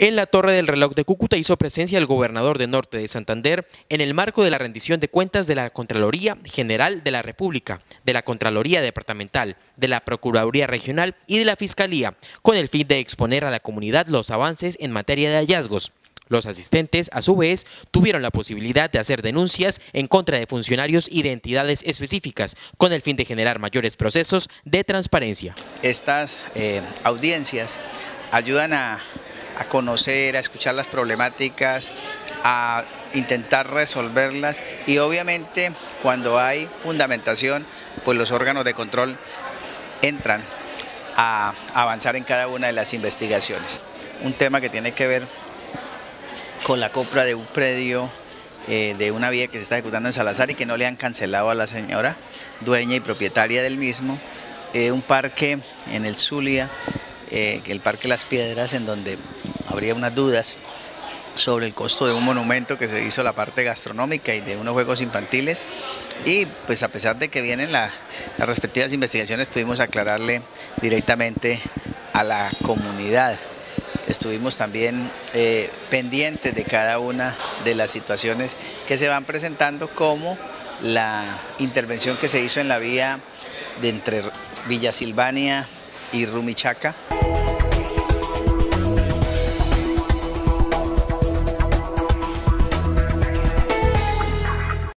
En la Torre del Reloj de Cúcuta hizo presencia el gobernador de Norte de Santander en el marco de la rendición de cuentas de la Contraloría General de la República, de la Contraloría Departamental, de la Procuraduría Regional y de la Fiscalía, con el fin de exponer a la comunidad los avances en materia de hallazgos. Los asistentes, a su vez, tuvieron la posibilidad de hacer denuncias en contra de funcionarios y de entidades específicas, con el fin de generar mayores procesos de transparencia. Estas audiencias ayudan a conocer, a escuchar las problemáticas, a intentar resolverlas y obviamente cuando hay fundamentación, pues los órganos de control entran a avanzar en cada una de las investigaciones. Un tema que tiene que ver con la compra de un predio, de una vía que se está ejecutando en Salazar y que no le han cancelado a la señora dueña y propietaria del mismo, un parque en el Zulia, el Parque Las Piedras, en donde habría unas dudas sobre el costo de un monumento que se hizo la parte gastronómica y de unos juegos infantiles, y pues a pesar de que vienen las respectivas investigaciones pudimos aclararle directamente a la comunidad. Estuvimos también pendientes de cada una de las situaciones que se van presentando, como la intervención que se hizo en la vía de entre Villa Silvania y Rumichaca.